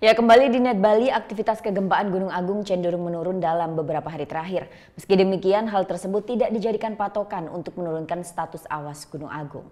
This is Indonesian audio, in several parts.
Ya, kembali di Net Bali, aktivitas kegempaan Gunung Agung cenderung menurun dalam beberapa hari terakhir. Meski demikian, hal tersebut tidak dijadikan patokan untuk menurunkan status awas Gunung Agung.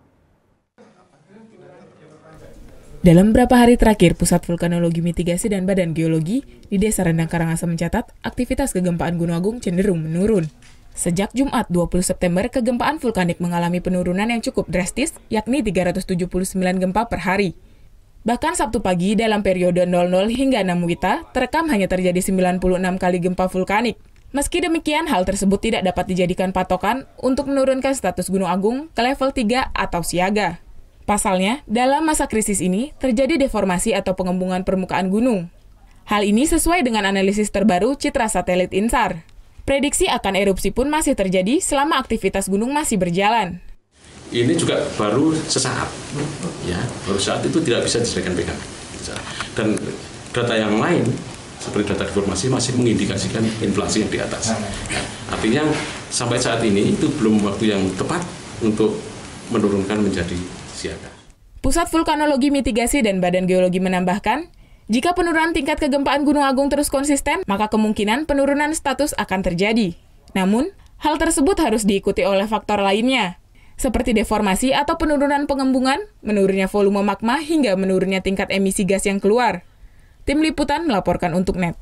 Dalam beberapa hari terakhir, Pusat Vulkanologi Mitigasi dan Badan Geologi di Desa Rendang Karangasem mencatat aktivitas kegempaan Gunung Agung cenderung menurun. Sejak Jumat 20 September, kegempaan vulkanik mengalami penurunan yang cukup drastis, yakni 379 gempa per hari. Bahkan Sabtu pagi dalam periode 00 hingga 6 WITA, terekam hanya terjadi 96 kali gempa vulkanik. Meski demikian, hal tersebut tidak dapat dijadikan patokan untuk menurunkan status Gunung Agung ke level 3 atau siaga. Pasalnya, dalam masa krisis ini, terjadi deformasi atau pengembungan permukaan gunung. Hal ini sesuai dengan analisis terbaru Citra Satelit INSAR. Prediksi akan erupsi pun masih terjadi selama aktivitas gunung masih berjalan. Ini juga baru sesaat, ya, baru saat itu tidak bisa dijadikan pegangan. Dan data yang lain, seperti data deformasi, masih mengindikasikan inflasi yang di atas. Ya, artinya sampai saat ini itu belum waktu yang tepat untuk menurunkan menjadi siaga. Pusat Vulkanologi Mitigasi dan Badan Geologi menambahkan, jika penurunan tingkat kegempaan Gunung Agung terus konsisten, maka kemungkinan penurunan status akan terjadi. Namun, hal tersebut harus diikuti oleh faktor lainnya, seperti deformasi atau penurunan pengembungan, menurunnya volume magma, hingga menurunnya tingkat emisi gas yang keluar. Tim Liputan melaporkan untuk NET.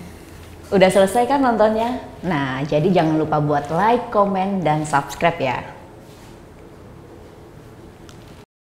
Udah selesai kan nontonnya? Nah, jadi jangan lupa buat like, komen, dan subscribe ya.